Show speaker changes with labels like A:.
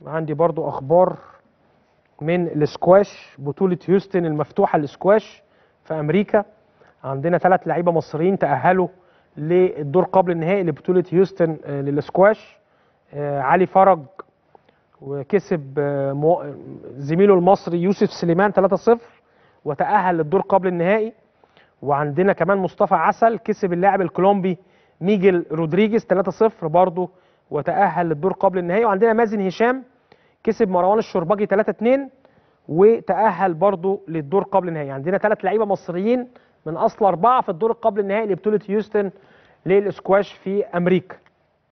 A: عندي برضو اخبار من الاسكواش، بطولة هيوستن المفتوحة للاسكواش في امريكا. عندنا 3 لعيبة مصريين تأهلوا للدور قبل النهائي لبطولة هيوستن للاسكواش. علي فرج وكسب زميله المصري يوسف سليمان 3-0 وتأهل للدور قبل النهائي. وعندنا كمان مصطفى عسل كسب اللاعب الكولومبي ميجل رودريجيز 3-0 برضه وتأهل للدور قبل النهائي. وعندنا مازن هشام كسب مروان الشربجي 3-2 وتأهل برضه للدور قبل النهائي. عندنا 3 لعيبه مصريين من اصل 4 في الدور قبل النهائي لبطولة هيوستن للاسكواش في امريكا.